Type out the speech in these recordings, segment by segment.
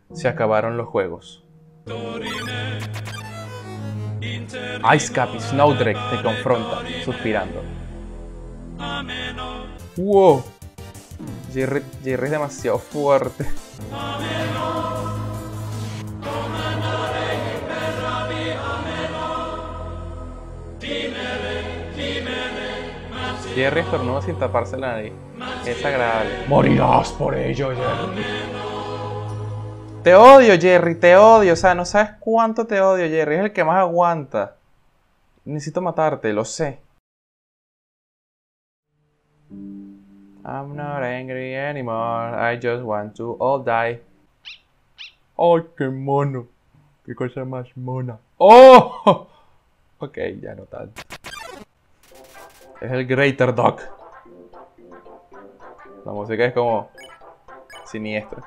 Se acabaron los juegos. Ice Cap y Snowdrake te confrontan, suspirando. ¡Wow! Jerry es demasiado fuerte. Jerry estornuda sin taparse la nariz. Es agradable. Morirás por ello, Jerry. Te odio, Jerry, te odio. O sea, no sabes cuánto te odio, Jerry. Es el que más aguanta. Necesito matarte, lo sé. I'm not angry anymore. I just want to all die. ¡Ay, qué mono! ¡Qué cosa más mona! ¡Oh! Ok, ya no tanto. Es el Greater Dog. La música es como siniestra.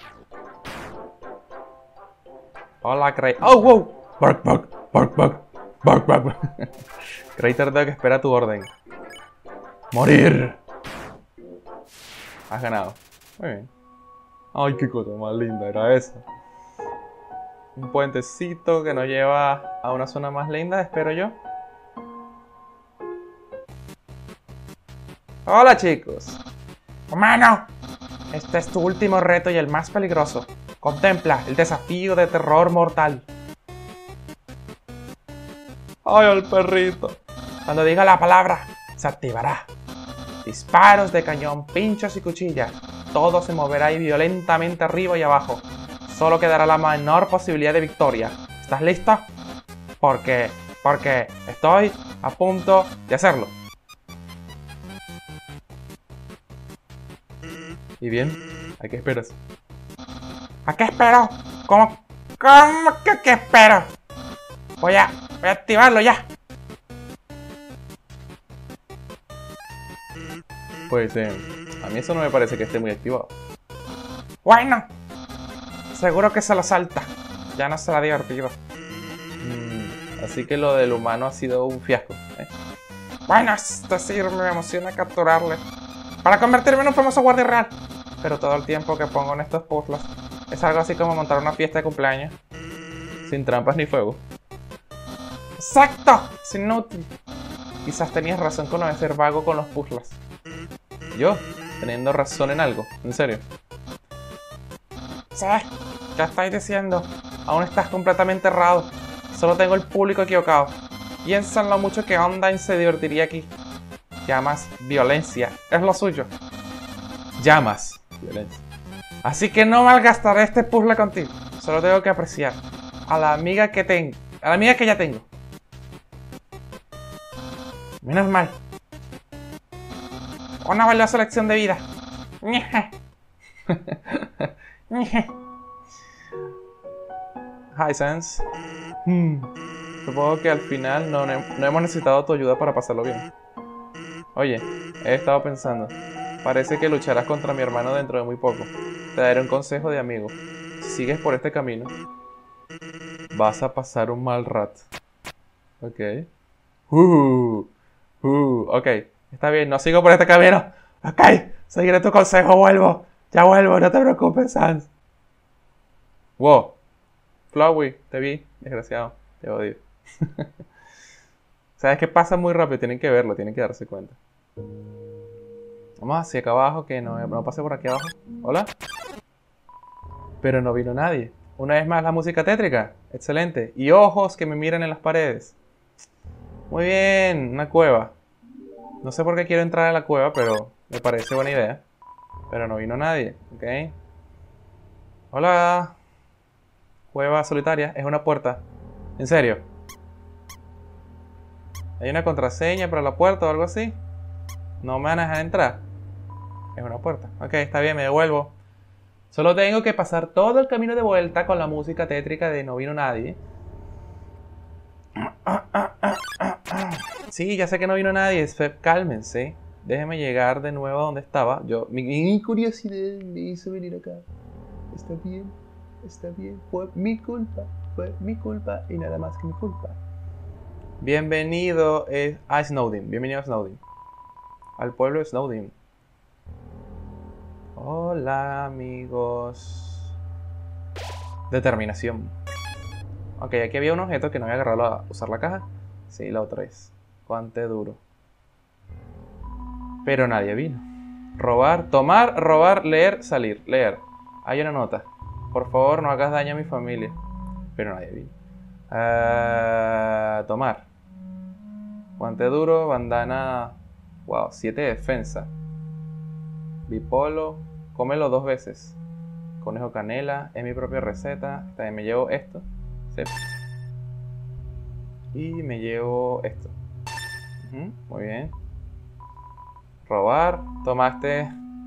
Hola, ¡Oh, wow! Bark, bark, bark, bark, bark, bark. Greater Dog espera tu orden. ¡Morir! Has ganado. Muy bien. Ay, qué cosa más linda era esa. Un puentecito que nos lleva a una zona más linda, espero yo. Hola, chicos. Humano, este es tu último reto y el más peligroso. Contempla el desafío de terror mortal. Ay, el perrito. Cuando diga la palabra, se activará. Disparos de cañón, pinchos y cuchillas. Todo se moverá violentamente arriba y abajo. Solo quedará la menor posibilidad de victoria. ¿Estás listo? Porque estoy a punto de hacerlo. ¿Y bien? ¿A qué esperas? ¿A qué espero? ¿Cómo que qué espero? Voy a activarlo ya. Pues a mí eso no me parece que esté muy activado. Bueno, seguro que se lo salta. Ya no será divertido. Así que lo del humano ha sido un fiasco, ¿eh? Bueno, es decir, me emociona capturarle para convertirme en un famoso guardia real. Pero todo el tiempo que pongo en estos puzzles es algo así como montar una fiesta de cumpleaños. Sin trampas ni fuego. ¡Exacto! Es inútil. Quizás tenías razón con lo de ser vago con los puzzles. ¿Yo? ¿Teniendo razón en algo? ¿En serio? Sí, ¿qué estáis diciendo? Aún estás completamente errado. Solo tengo el público equivocado. Piensa en lo mucho que Undyne se divertiría aquí. Llamas violencia. Es lo suyo. Llamas violencia. Así que no malgastaré este puzzle contigo. Solo tengo que apreciar a la amiga que tengo. A la amiga que ya tengo. Menos mal. Una valiosa lección de vida. Hi, Sans. Supongo que al final no hemos necesitado tu ayuda para pasarlo bien. Oye, he estado pensando. Parece que lucharás contra mi hermano dentro de muy poco. Te daré un consejo de amigo. Si sigues por este camino, vas a pasar un mal rato. Ok. Ok. Está bien, no sigo por este camino. Ok, seguiré tu consejo, vuelvo. Ya vuelvo, no te preocupes, Sans. Wow. Flowey, te vi, desgraciado. Te odio. ¿Sabes qué pasa muy rápido? Tienen que verlo, tienen que darse cuenta. Vamos hacia acá abajo, que no pase por aquí abajo. ¿Hola? Pero no vino nadie. Una vez más la música tétrica. Excelente. Y ojos que me miran en las paredes. Muy bien, una cueva. No sé por qué quiero entrar a la cueva, pero me parece buena idea. Pero no vino nadie, ¿ok? Hola. Cueva solitaria. Es una puerta. ¿En serio? ¿Hay una contraseña para la puerta o algo así? No me van a dejar entrar. Es una puerta. Ok, está bien, me devuelvo. Solo tengo que pasar todo el camino de vuelta con la música tétrica de No vino nadie. Sí, ya sé que no vino nadie. Cálmense. Déjenme llegar de nuevo a donde estaba. Mi curiosidad me hizo venir acá. Está bien, está bien. Fue mi culpa y nada más que mi culpa. Bienvenido a Snowdin. Bienvenido a Snowdin. Al pueblo de Snowdin. Hola, amigos. Determinación. Ok, aquí había un objeto que no había agarrado a usar la caja. Sí, la otra es. Guante duro. Pero nadie vino. Robar, tomar, robar, leer, salir. Leer. Hay una nota. Por favor, no hagas daño a mi familia. Pero nadie vino. Tomar. Guante duro, bandana. Wow, 7 de defensa. Bipolo. Cómelo 2 veces. Conejo canela. Es mi propia receta. También me llevo esto. Sí. Y me llevo esto. Muy bien. Robar. Tomaste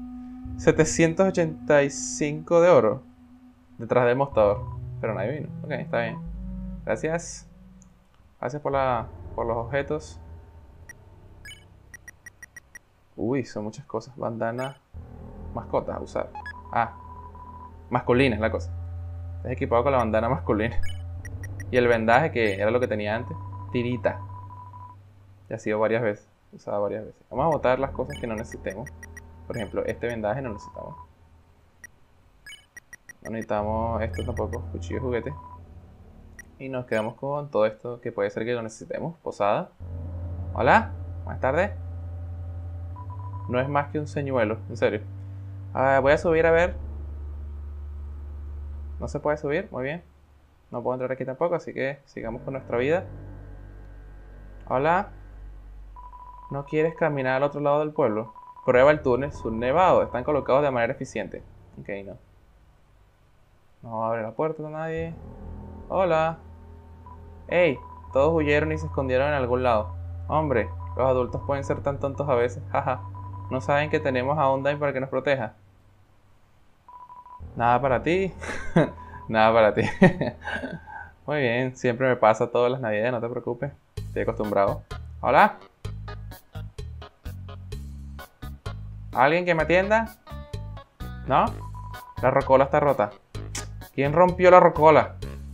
785 de oro. Detrás del mostrador. Pero nadie vino. Ok, está bien. Gracias. Gracias por los objetos. Uy, son muchas cosas. Bandana. Mascotas a usar. Masculina es la cosa. Estás equipado con la bandana masculina. Y el vendaje, que era lo que tenía antes. Tirita. Ya ha sido varias veces. Usada varias veces. Vamos a botar las cosas que no necesitemos. Por ejemplo, este vendaje no necesitamos. No necesitamos esto tampoco. Cuchillo de juguete. Y nos quedamos con todo esto que puede ser que lo necesitemos. Posada. Hola. Buenas tardes. No es más que un señuelo. En serio. Voy a subir a ver. No se puede subir. Muy bien. No puedo entrar aquí tampoco, así que sigamos con nuestra vida. Hola. ¿No quieres caminar al otro lado del pueblo? Prueba el túnel subnevado. Están colocados de manera eficiente. Ok, no. No abre la puerta a nadie. Hola. Hey, todos huyeron y se escondieron en algún lado. Hombre, los adultos pueden ser tan tontos a veces. Jaja. ¿No saben que tenemos a Undyne para que nos proteja? Nada para ti. Nada para ti. Muy bien, siempre me pasa todas las navidades, no te preocupes. Estoy acostumbrado. Hola. ¿Alguien que me atienda? ¿No? La rocola está rota. ¿Quién rompió la rocola?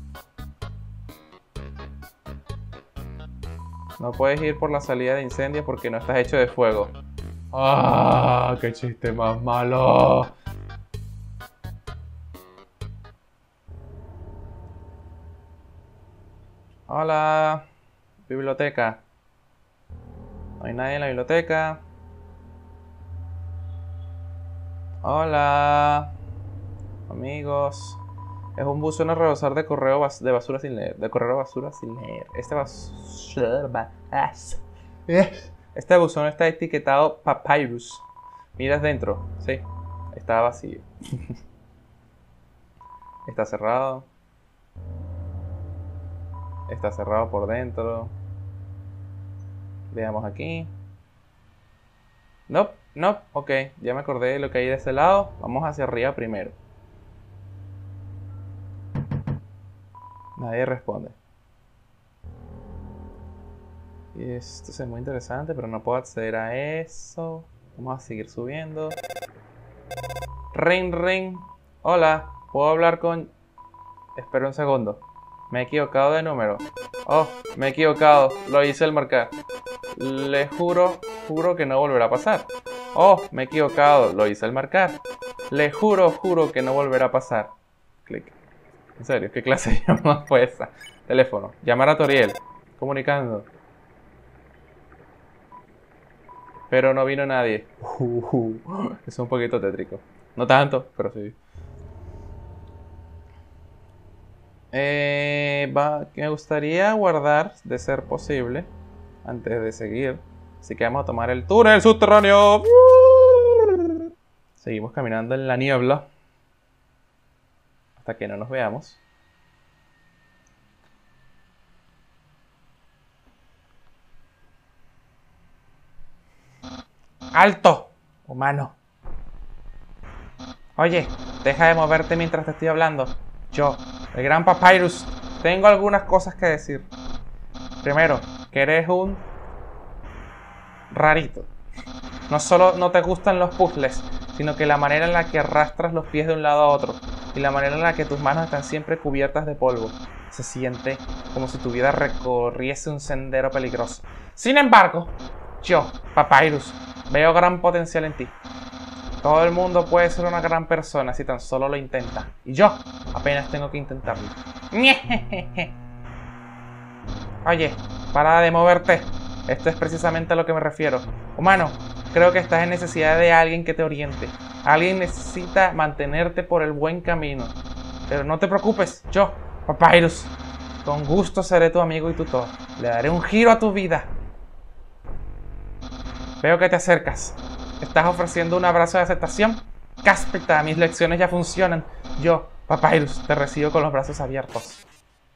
No puedes ir por la salida de incendio porque no estás hecho de fuego. ¡Ah! ¡Qué chiste más malo! Hola. Biblioteca. No hay nadie en la biblioteca. Hola. Amigos. Es un buzón a rebosar de correo de basura sin leer. De correo basura sin leer. Este buzón está etiquetado Papyrus. Miras dentro. Sí. Está vacío. Está cerrado. Está cerrado por dentro. Veamos aquí. Nope, nope. Ok, ya me acordé de lo que hay de ese lado. Vamos hacia arriba primero. Nadie responde. Y esto es muy interesante, pero no puedo acceder a eso. Vamos a seguir subiendo. Ring, ring. Hola, ¿puedo hablar con...? Espera un segundo. Me he equivocado de número. Oh, me he equivocado. Lo hice al marcar. Le juro que no volverá a pasar. Oh, me he equivocado. Lo hice al marcar. Le juro que no volverá a pasar. Clic. En serio, ¿qué clase de llamada fue esa? Teléfono. Llamar a Toriel. Comunicando. Pero no vino nadie. Es un poquito tétrico. No tanto, pero sí. Me gustaría guardar, de ser posible, antes de seguir. Así que vamos a tomar el túnel subterráneo. Seguimos caminando en la niebla hasta que no nos veamos. ¡Alto! Humano. Oye, deja de moverte mientras te estoy hablando. Yo, el gran Papyrus, tengo algunas cosas que decir. Primero, que eres un rarito. No solo no te gustan los puzzles, sino que la manera en la que arrastras los pies de un lado a otro y la manera en la que tus manos están siempre cubiertas de polvo. Se siente como si tu vida recorriese un sendero peligroso. Sin embargo, yo, Papyrus, veo gran potencial en ti. Todo el mundo puede ser una gran persona si tan solo lo intenta. Y yo apenas tengo que intentarlo. Oye, para de moverte. Esto es precisamente a lo que me refiero. Humano, creo que estás en necesidad de alguien que te oriente. Alguien necesita mantenerte por el buen camino. Pero no te preocupes, yo, Papyrus, con gusto seré tu amigo y tutor. Le daré un giro a tu vida. Veo que te acercas. ¿Estás ofreciendo un abrazo de aceptación? ¡Cáspita! Mis lecciones ya funcionan. Yo, Papyrus, te recibo con los brazos abiertos.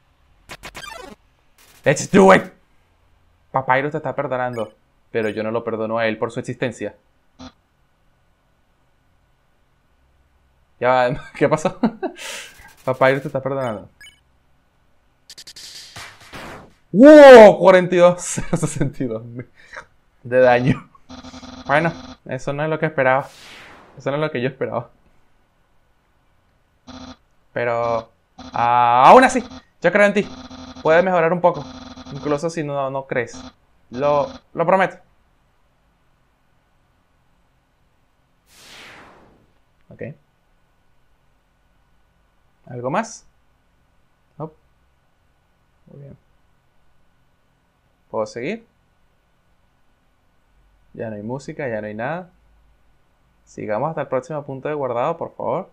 ¡Let's do it! Papyrus te está perdonando, pero yo no lo perdono a él por su existencia. Ya, ¿qué pasó? Papyrus te está perdonando. ¡Wow! 42,062 de daño. Bueno, eso no es lo que esperaba. Eso no es lo que yo esperaba. Pero aún así, yo creo en ti. Puedes mejorar un poco. Incluso si no crees. Lo prometo. Ok. ¿Algo más? No. Muy bien. ¿Puedo seguir? Ya no hay música, ya no hay nada. Sigamos hasta el próximo punto de guardado, por favor.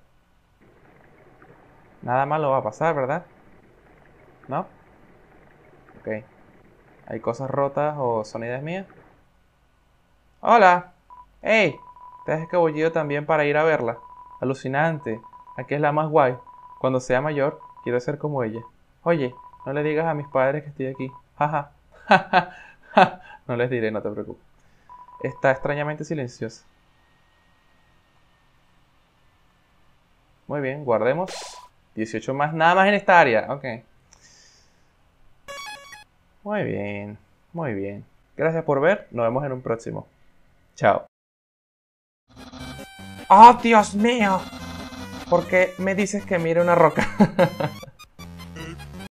Nada malo va a pasar, ¿verdad? ¿No? Ok. ¿Hay cosas rotas o son ideas mías? ¡Hola! ¡Ey! ¿Te has escabullido también para ir a verla? Alucinante. Aquí es la más guay. Cuando sea mayor, quiero ser como ella. Oye, no le digas a mis padres que estoy aquí. Jaja. No les diré, no te preocupes. Está extrañamente silenciosa. Muy bien, guardemos. 18 más, nada más en esta área. Ok. Muy bien, muy bien. Gracias por ver. Nos vemos en un próximo. Chao. ¡Oh, Dios mío! ¿Por qué me dices que mire una roca?